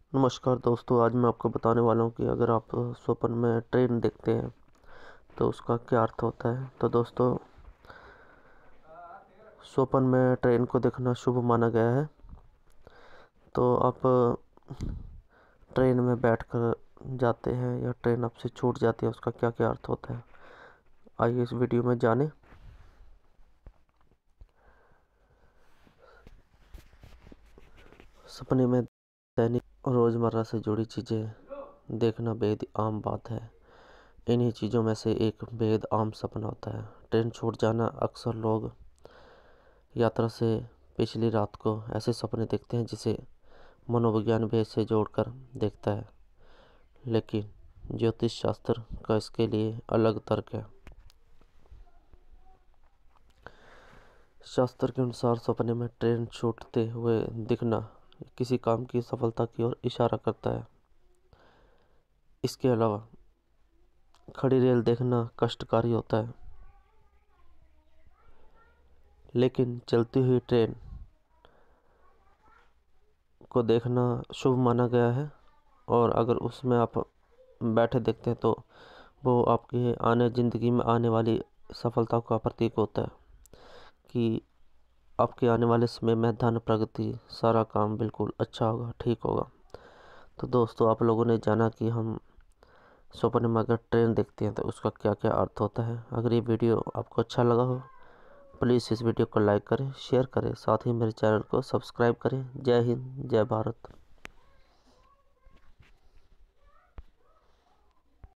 नमस्कार दोस्तों, आज मैं आपको बताने वाला हूँ कि अगर आप स्वप्न में ट्रेन देखते हैं तो उसका क्या अर्थ होता है। तो दोस्तों, स्वप्न में ट्रेन को देखना शुभ माना गया है। तो आप ट्रेन में बैठकर जाते हैं या ट्रेन आपसे छूट जाती है, उसका क्या क्या अर्थ होता है, आइए इस वीडियो में जानें। सपने में दैनिक रोज़मर्रा से जुड़ी चीज़ें देखना बेहद आम बात है। इन्हीं चीज़ों में से एक बेहद आम सपना होता है ट्रेन छूट जाना। अक्सर लोग यात्रा से पिछली रात को ऐसे सपने देखते हैं जिसे मनोविज्ञान भी से जोड़कर देखता है, लेकिन ज्योतिष शास्त्र का इसके लिए अलग तर्क है। शास्त्र के अनुसार सपने में ट्रेन छूटते हुए दिखना किसी काम की सफलता की ओर इशारा करता है। इसके अलावा खड़ी रेल देखना कष्टकारी होता है, लेकिन चलती हुई ट्रेन को देखना शुभ माना गया है। और अगर उसमें आप बैठे देखते हैं तो वो आपकी ज़िंदगी में आने वाली सफलता का प्रतीक होता है कि आपके आने वाले समय में धन प्रगति, सारा काम बिल्कुल अच्छा होगा, ठीक होगा। तो दोस्तों, आप लोगों ने जाना कि हम सपने में अगर ट्रेन देखते हैं तो उसका क्या क्या अर्थ होता है। अगर ये वीडियो आपको अच्छा लगा हो, प्लीज़ इस वीडियो को लाइक करें, शेयर करें, साथ ही मेरे चैनल को सब्सक्राइब करें। जय हिंद, जय भारत।